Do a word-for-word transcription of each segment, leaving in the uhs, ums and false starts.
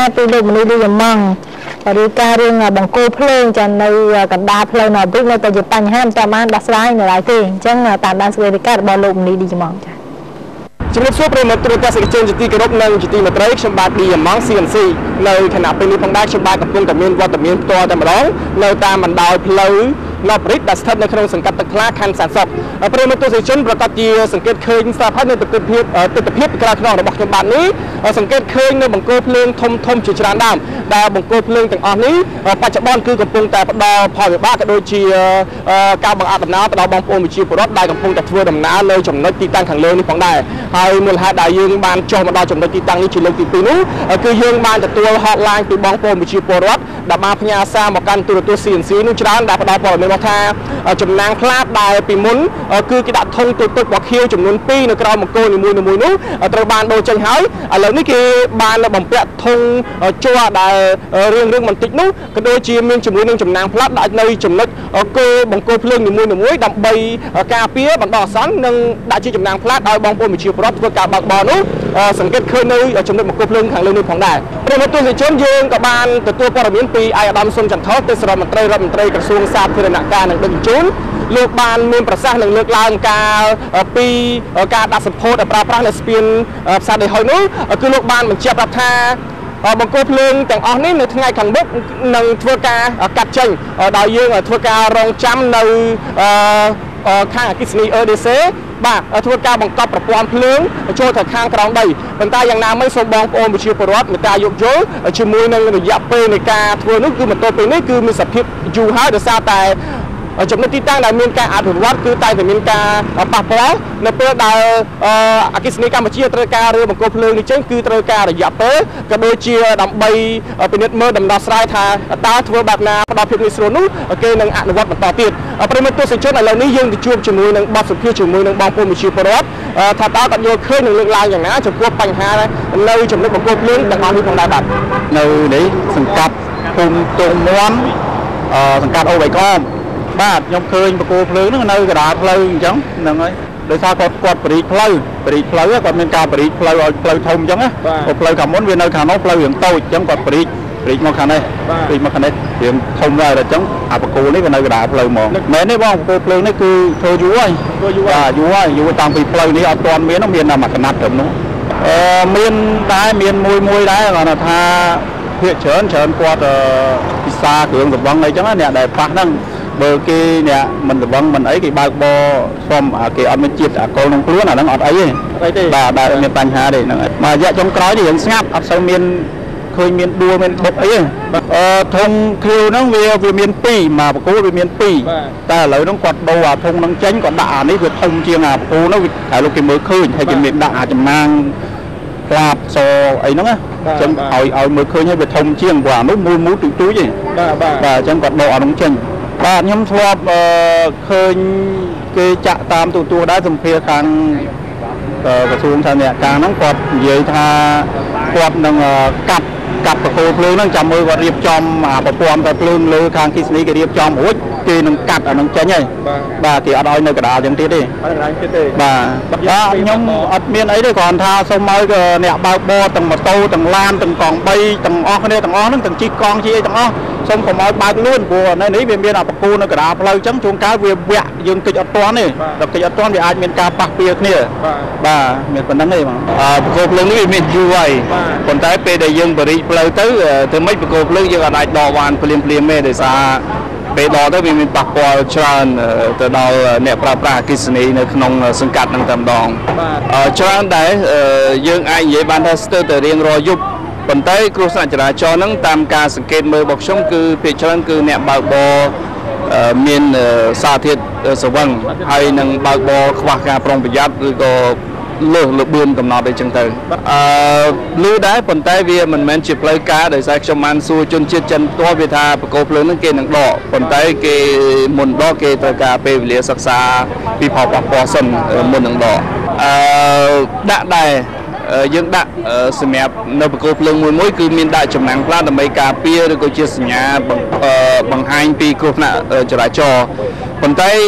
ពីលោកមនុស្សដូចម៉ងឬការរឿងបង្គោលភ្លើងចានៅកណ្ដាលផ្លូវនៅវិញនៅតែជាបញ្ហាមិនតាមបានដោះស្រាយនៅឡើយទេអញ្ចឹងតាមដានសេចក្តីរាយការណ៍របស់លោកមនុស្សដូចម៉ងចាជំរាបសួរប្រិយមិត្តទូរទស្សនិកជនជាទីគោរពនិងជាទីមេត្រីខ្ញុំបាទឌីយ៉ាម៉ង ซี เอ็น ซี នៅខណៈពេលនេះផងដែរខ្ញុំបាទកំពុងតែមានវត្តមានផ្ទាល់តែម្ដងនៅតាមបណ្ដោយផ្លូវឡប់រិចដែលស្ថិតនៅក្នុងសង្កាត់ទឹកថ្លាខណ្ឌសែនសុខប្រិយមិត្តទស្សនិកជនប្រកាសជាសង្កេតឃើញស្រាប់ហើយនៅទស្សនវិជ្ជាទស្សនវិជ្ជាក្រៅខ្នងរបស់ខ្ញុំបាទនេះសង្កេតឃើញនៅបង្គោលភ្លើងធំធំជាច្រើនដើមដែលបង្គោលភ្លើងទាំងអស់នេះបច្ចុប្បន្នគឺកំពុងតែផ្ដល់ផលវិបាកក៏ដូចជាការបង្អាក់ដំណើរទៅដល់បងប្អូនប្រជាពលរដ្ឋដែលកំពុងតែធ្វើដំណើរលើចំណុចទីតាំងខាងលើនេះផងដែរហើយមូលហេតុដែលយើងបានចុះមកដល់ចំណុចទីតាំងនេះជាលើកទីពីរនោះគឺយើងបានទទួល hotline ពីបងប្អូនប្រជាពលរដ្ឋដែលបានផ្ញើសារមកកាន់ទូរទស្សន៍ ซี เอ็น ซี នោះច្រើនដែលផ្ដល់ព័ត៌មានថាចំណាំងខ្លាតដែលពីមុនគឺគេដាក់ធុងទូទឹកបោះខៀវចំនួនពីរនៅក្រោមបង្គោលនីមួយៗនោះត្រូវបានដូរចេញហើយឥឡូវនេះគេបានបំពាក់ធុងជ័រដែលរៀងៗបន្តិចនោះក៏ដូចជាមានជាមួយនឹងចំណាំងផ្លាត់ដាក់នៅចំណុចគោលបង្គោលភ្លើងនីមួយៗដើម្បីការពារបណ្ដោះអាសន្ននិងដាក់ជាចំណាំងផ្លាត់ឲ្យបងប្អូនប្រជាពលរដ្ឋធ្វើការបើកបរនោះសង្កេតឃើញនៅចំណុចបង្គោលភ្លើងខាងលើនេះផងដែរប្រិយមិត្តទស្សនិកជនយើងក៏បានទទួលព័ត៌មានពីឯកឧត្តមសុនចន្ទថោទេសរដ្ឋមន្ត្រីរដ្ឋមន្ត្រីក្រសួងសាធារណការនិងដឹកជញ្ជូនលោកបានមានប្រសាសន៍នឹងលើកឡើងការពីការដាក់សម្ពោធឲ្យប្រើប្រាស់នៅស្ពានផ្សារដីហុយនោះគឺលោកបានបញ្ជាក់ប្រាប់ថាបង្គោលភ្លើងទាំងអស់នេះនៅថ្ងៃខាងមុខនឹងធ្វើការកាត់ចេញដោយយើងធ្វើការរងចាំនៅខាងអគ្គិសនី អេ ឌី ซี បាទធ្វើការបង្កប់ប្រព័ន្ធភ្លើងចូលទៅខាងក្រោមដីប៉ុន្តែយ៉ាងណាមិញសូមបងប្អូនប្រជាពលរដ្ឋមេត្តាយោគយល់ជាមួយនឹងរយៈពេលនៃការធ្វើនោះគឺបន្ទាប់ពីនេះគឺមានសភាពយូរហើយដោយសារតែចំណុចទីតាំងដែលមានការអភិវឌ្ឍគឺតែតែមានការប៉ះពាល់នៅពេលដែលអគ្គិសនីកម្ពុជាត្រូវការរើបង្គោលភ្លើងនេះចេញគឺត្រូវការរយៈពេលក៏ដូចជាដើម្បីពិនិត្យមើលដំណោះស្រាយថាតើធ្វើបែបណាផ្ដល់ភាពងាយស្រួលនោះគេនឹងអនុវត្តបន្តទៀតប្រិយមិត្តទស្សនិកជនឥឡូវនេះយើងទៅជួបជាមួយនឹងបទសម្ភាសន៍ជាមួយនឹងបងប្អូនប្រជាពលរដ្ឋថាតើគាត់យល់ឃើញនឹងលើកឡើងយ៉ាងណាចំពោះបញ្ហានៅចំណុចបង្គោលភ្លើងទាំងអស់នេះផងដែរបាទនៅនេះសង្កាត់ភូមិទងមន់សង្កាត់អូវៃក្អមបាទខ្ញុំឃើញបង្គោលភ្លើងហ្នឹងនៅកណ្ដាលផ្លូវអញ្ចឹងហ្នឹងហើយដោយសារគាត់គាត់បរិយផ្លូវបរិយផ្លូវគាត់មានការបរិយផ្លូវឲ្យផ្លូវធំអញ្ចឹងណាផ្លូវខាងមុនវានៅខាងនោះផ្លូវរៀងតូចអញ្ចឹងគាត់បរិយបរិយមកខាងនេះបរិយមកខាងនេះរៀងធំដែរអញ្ចឹងអាបង្គោលនេះវានៅកណ្ដាលផ្លូវហ្មងមែនទេបងបង្គោលភ្លើងនេះគឺធ្វើយូរហើយធ្វើយូរបាទយូរហើយយូរតាំងពីផ្លូវនេះអត់ទាន់មានមានតែមួយកណាត់ត្រឹមនោះអឺមានដែរមានមួយមួយដែរគាត់ថាភាគច្រើនច្រើនគាត់ពិសាគ្រឿងសម្បង់អីចឹងអ្នកដែលប៉ះហ្នឹងបើគេអ្នកមិនស្វឹងមិនអីគេបើកបរសុំគេអត់មានជាតិអាកុលក្នុងខ្លួនអាហ្នឹងអត់អីទេបាទបាទមានបញ្ហាទេហ្នឹងហើយបាទរយៈចុងក្រោយនេះយើងស្ងាត់អត់សូវមានឃើញមានដួលមានបុកអីទេអឺធុងឃ្លាវហ្នឹងវាវាមានពីរមកបង្គោលវាមានពីរតែឥឡូវហ្នឹងគាត់ដូរអាធុងហ្នឹងចេញគាត់ដាក់អានេះវាធំជាងអាបង្គោលហ្នឹងហើយលោកគេមើលឃើញហើយគេមានដាក់អាចំណាងផ្លាតសអីហ្នឹងណាអញ្ចឹងឲ្យឲ្យមើលឃើញហើយវាធំជាងព្រោះអានោះមូលមូលទូទូចទេបាទបាទអញ្ចឹងគាត់ដូរអានោះចេញបាទខ្ញុំធ្លាប់ឃើញគេចាក់តាមទូទួលដែរសម្ភារខាងក្រសួងសាធារណការហ្នឹងគាត់និយាយថាគាត់នឹងកាត់កាត់បង្គោលភ្លើងហ្នឹងចាំមើលគាត់រៀបចំអាប្រព័ន្ធតែភ្លើងលើខាងគិសនីគេរៀបចំរួចគេនឹងកាត់អាហ្នឹងចេញហើយបាទគេអត់ឲ្យនៅកណ្ដាលចឹងទៀតទេអត់កណ្ដាលទៀតទេបាទបាទខ្ញុំអត់មានអីទេគ្រាន់ថាសូមឲ្យអ្នកបើកបរទាំងម៉ូតូទាំងឡានទាំងកង់បីទាំងអស់គ្នាទាំងអស់ហ្នឹងទាំងជិះកង់ជិះអីទាំងអស់សូមកុំឲ្យបើកលឿនព្រោះនៅនេះវាមានអាបង្គោលនៅកណ្ដាលផ្លូវចឹងជួនកាលវាវាក់យើងគិតអត់ទាន់ទេដល់គិតអត់ទាន់វាអាចមានការប៉ះពាល់គ្នាបាទមានប៉ុណ្្នឹងទេបងបង្គោលភ្លើងនេះវាមានយូរហើយប៉ុន្តែពេលដែលយើងបរិយផ្លូវទៅធ្វើម៉េចបង្គោលភ្លើងយើងអាចដកបានភ្លាមភ្លាមទេដោយសារពេលដកទៅវាមានប៉ះពាល់ច្រើនទៅដល់អ្នកប្រើប្រាស់អគ្គិសនីនៅក្នុងសង្កាត់នឹងតែម្ដងច្រើនដែរយើងអាចនិយាយបានថាស្ទើរតែរៀងរាល់យប់ប៉ុន្តែគ្រោះថ្នាក់ចរាចរណ៍ហ្នឹងតាមការសង្កេតមើលរបស់ខ្ញុំគឺភាគច្រើនគឺអ្នកបើកបរមានសារធាតុស្រវឹងហើយនឹងបើកបរខ្វះការប្រុងប្រយ័ត្នឬក៏លើសលបឿនកំណត់អីចឹងទៅអឺលឺដែរប៉ុន្តែវាមិនមែនជាផ្លូវការដោយសារខ្ញុំបានសួរជនជាតិចិនផ្ទាល់វាថាបង្គោលភ្លើងហ្នឹងគេនឹងដកប៉ុន្តែគេមុនដកគេត្រូវការពេលវេលាសិក្សាពីផលប៉ះពាល់សិនមុននឹងដកអឺដាក់ដែរយើងដាក់សម្រាប់នៅបង្គោលភ្លើងមួយមួយគឺមានដាក់ចំណាំងផ្លាតដើម្បីការពារឬក៏ជាសញ្ញាបង្ហាញពីគ្រោះថ្នាក់ចរាចរណ៍ប៉ុន្តែ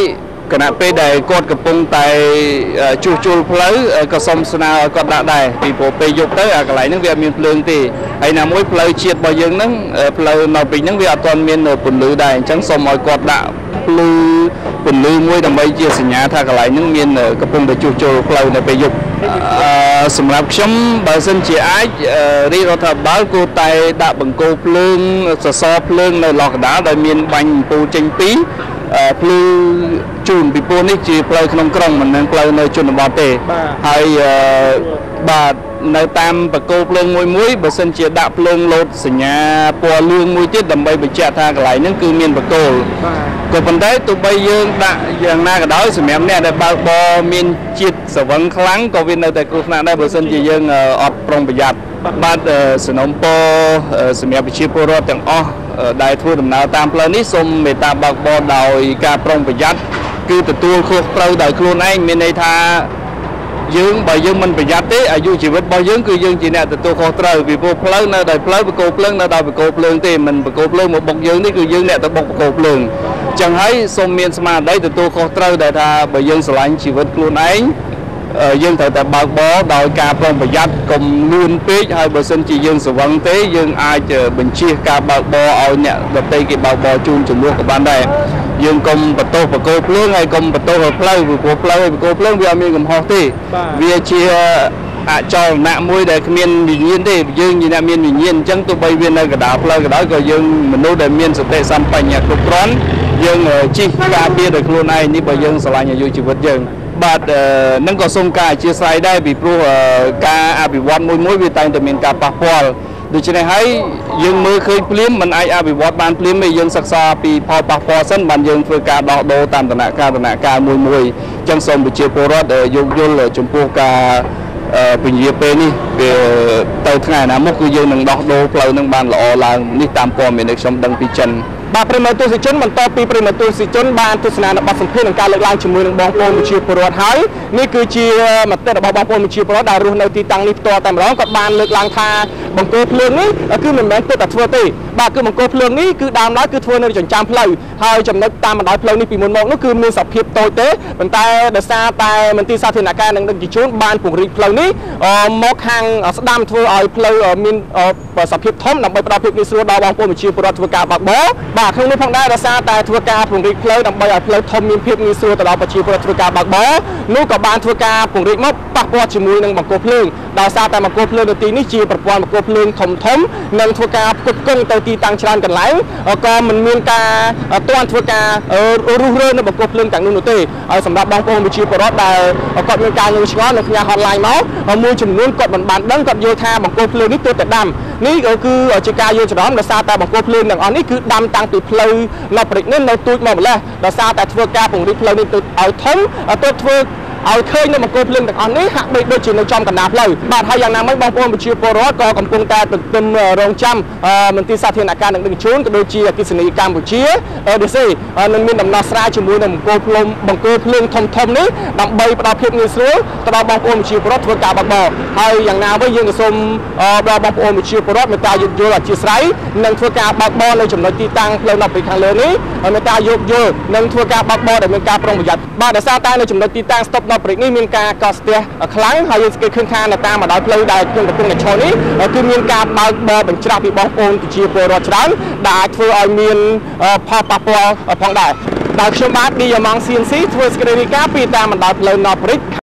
គណៈពេលដែលគាត់កំពុងតែជួសជុលផ្លូវក៏សូមស្នើឲ្យគាត់ដាក់ដែរពីព្រោះពេលយប់ទៅអាកន្លែងហ្នឹងវាអត់មានភ្លើងទេហើយណាមួយផ្លូវជាតិរបស់យើងហ្នឹងផ្លូវនៅពេញហ្នឹងវាអត់ទាន់មានពន្លឺដែរអញ្ចឹងសូមឲ្យគាត់ដាក់ភ្លឺពន្លឺមួយដើម្បីជាសញ្ញាថាកន្លែងហ្នឹងមានកំពុងតែជួសជុលផ្លូវនៅពេលយប់សម្រាប់ខ្ញុំបើសិនជាអាចរាជរដ្ឋាភិបាលគួរតែដាក់បង្គោលភ្លើងសសរភ្លើងនៅឡោះកណ្ដាលដែលមានបាញ់អំពូលចេញពីភ្លឺជូនពីព្រោះនេះជាផ្លូវក្នុងក្រុងមិនមែនផ្លូវនៅជនបទទេហើយបាទនៅតាមបង្គោលភ្លើងមួយមួយបើសិនជាដាក់ភ្លើងលោតសញ្ញាពណ៌លឿងមួយទៀតដើម្បីបញ្ជាក់ថាកន្លែងហ្នឹងគឺមានបង្គោលក៏ប៉ុន្តែទោះបីយើងដាក់យ៉ាងណាក៏ដោយសម្រាប់អ្នកដែលបើកបរមានជាតិស្រវឹងខ្លាំងក៏វានៅតែគ្រោះថ្នាក់ដែរបើសិនជាយើងអត់ប្រុងប្រយ័ត្នបាទសំណូមពរសម្រាប់ប្រជាពលរដ្ឋទាំងអស់ដែលធ្វើដំណើរតាមផ្លូវនេះសូមមេត្តាបើកបរដោយការប្រុងប្រយ័ត្នគឺទទួលខុសត្រូវដោយខ្លួនឯងមានន័យថាយើងបើយើងមិនប្រយ័ត្នទេអាយុជីវិតរបស់យើងគឺយើងជាអ្នកទទួលខុសត្រូវពីព្រោះផ្លូវនៅដោយផ្លូវបង្គោលភ្លើងនៅដោយបង្គោលភ្លើងទេមិនបង្គោលភ្លើងមកបុកយើងនេះគឺយើងអ្នកទៅបុកបង្គោលភ្លើងអញ្ចឹងហើយសូមមានស្មារតីទទួលខុសត្រូវដែលថាបើយើងស្រឡាញ់ជីវិតខ្លួនឯងយើងត្រូវតែបើកបរដោយការប្រុងប្រយ័ត្នកុំលឿនពេកហើយបើសិនជាយើងស្រវឹងទេយើងអាចបញ្ជៀសការបើកបរឲ្យអ្នកដទៃគេបើកបរជូនចំនួនក៏បានដែរយើងកុំបន្ទោសបង្គោលភ្លើងហើយកុំបន្ទោសផ្លូវពីព្រោះផ្លូវបង្គោលភ្លើងវាអត់មានកំហុសទេវាជាអចលនៈមួយដែលគ្មានវិញ្ញាណទេយើងជាអ្នកមានវិញ្ញាណអញ្ចឹងទោះបីវានៅកណ្ដាលផ្លូវក៏ដោយក៏យើងមនុស្សដែលមានសតិសម្បជញ្ញៈគ្រប់គ្រាន់យើងជិះការពារដោយខ្លួនឯងនេះបើយើងស្រឡាញ់អាយុជីវិតយើងបាទនឹងក៏សូមការអធិស្ឋានដែរពីព្រោះការអភិវឌ្ឍមួយមួយវាតែងតែមានការប៉ះពាល់ដូច្នេះហើយយើងមើលឃើញភ្លាមមិនអាចអភិវឌ្ឍបានភ្លាមទេយើងសិក្សាពីផលប៉ះពាល់សិនបានយើងធ្វើការដោះដូរតាមដំណាក់កាលដំណាក់កាលមួយមួយអញ្ចឹងសូមប្រជាពលរដ្ឋយោគយល់ចំពោះការពញាពេលនេះវាទៅថ្ងៃអនាគតគឺយើងនឹងដោះដូរផ្លូវនឹងបានល្អឡើងនេះតាមព័ត៌មានដែលខ្ញុំដឹងពីចិនបាទប្រិមត្តទស្សនិកជនបន្តពីប្រិមត្តទស្សនិកជនបានទស្សនានៅបទសម្ភាសន៍នឹងការលើកឡើងជាមួយនឹងបងប្អូនប្រជាពលរដ្ឋហើយនេះគឺជាមតិរបស់បងប្អូនប្រជាពលរដ្ឋដែលរស់នៅទីតាំងនេះផ្ទាល់តែម្ដងគាត់បានលើកឡើងថាបង្គោលភ្លើងនេះគឺមិនមែនទើបតែធ្វើទេបាទគឺបង្គោលភ្លើងនេះគឺដើមឡើយគឺធ្វើនៅចិញ្ចើមផ្លូវហើយចំណុចតាមបណ្ដោយផ្លូវនេះពីមុនមកនោះគឺមានសភាពតូចទេប៉ុន្តែដោយសារតែមន្ទីរសាធារណការនិងដឹកជញ្ជូនបានពង្រីកផ្លូវនេះមកខាងស្ដាំធ្វើឲ្យផ្លូវមានសភាពធំដើម្បីផ្ដល់ភាពងាយស្រួលដល់បងប្អូនប្រជាពលរដ្ឋធ្វើការបើកបរបាទក្នុងនេះផងដែរដោយសារតែធ្វើការពង្រីកផ្លូវដើម្បីឲ្យផ្លូវធំមានភាពងាយស្រួលទៅដល់ប្រជាពលរដ្ឋធ្វើការបើកបរនោះក៏បានធ្វើការពង្រីកមកប៉ះពាល់ជាមួយនឹងបង្គោលភ្លើងដោយសារតែបង្គោលភ្លើងនៅទីនេះជាប្រព័ន្ធបង្គោលភ្លើងធំធំនិងធ្វើការផ្គត់ផ្គង់ទៅទីតាំងច្រើនកន្លែងក៏មិនមានការទាន់ធ្វើការរុះរើនៅបង្គោលភ្លើងទាំងនោះនោះទេហើយសម្រាប់បងប្អូនប្រជាពលរដ្ឋដែលគាត់មានការងល់ឆ្ងល់នៅផ្នែក hotline មកមួយចំនួនគាត់មិនបានដឹងគាត់យល់ថាបង្គោលភ្លើងនេះទើបតែដាំនេះគឺជាការយល់ច្រឡំដោយសារតែបង្គោលភ្លើងទាំងអស់នេះគឺដាំតាំងពីផ្លូវនៅព្រឹកនេះនៅទូចមកម្លេះដោយសារតែធ្វើការពង្រីកផ្លូវនេះទៅឲ្យធំទើបធ្វើឲ្យឃើញនៅបង្គោលភ្លើងទាំងអស់នេះហាក់បីដូចជានៅចំកណ្ដាលផ្លូវបាទហើយយ៉ាងណាមិញបងប្អូនប្រជាពលរដ្ឋក៏កំពុងតែទន្ទឹមរង់ចាំមន្ទីរសាធារណការនិងដឹកជញ្ជូនក៏ដូចជាអគ្គិសនីកម្ពុជា អេ ឌី ស៊ី នឹងមានដំណោះស្រាយជាមួយនឹងបង្គោលភ្លើងបង្គោលភ្លើងធំធំនេះដើម្បីផ្ដល់ភាពងាយស្រួលទៅដល់បងប្អូនប្រជាពលរដ្ឋធ្វើការបើកបរហើយយ៉ាងណាវិញយើងក៏សូមដល់បងប្អូនប្រជាពលរដ្ឋមេត្តាយោគយល់អធិស្ឋាននិងធ្វើការបើកបរនៅចំណុចទីតាំងផ្លូវនៅពីខាងលើនេះមេត្តាយោគយល់និងធ្វើការបើកបរដែលមានការប្រុងប្រយ័ត្នបាទដោយសារតែនៅចំណុចទីតាំងស្តុបនៅព្រឹកនេះមានការកកស្ទះខ្លាំងហើយយើងគេឃើញថានៅតាមបណ្ដោយផ្លូវដែលខ្ញុំកំពុងតែឈរនេះគឺមានការបើកបរបញ្ច្រាស់ពីបងប្អូនប្រជាពលរដ្ឋច្រើនដែលអាចធ្វើឲ្យមានផលប៉ះពាល់ផងដែរដោយខ្ញុំបាទឌីយ៉ាម៉ង់ ស៊ី អេន ស៊ី ធ្វើសេចក្តីរាយការណ៍ពីតាមបណ្ដោយផ្លូវនៅព្រឹក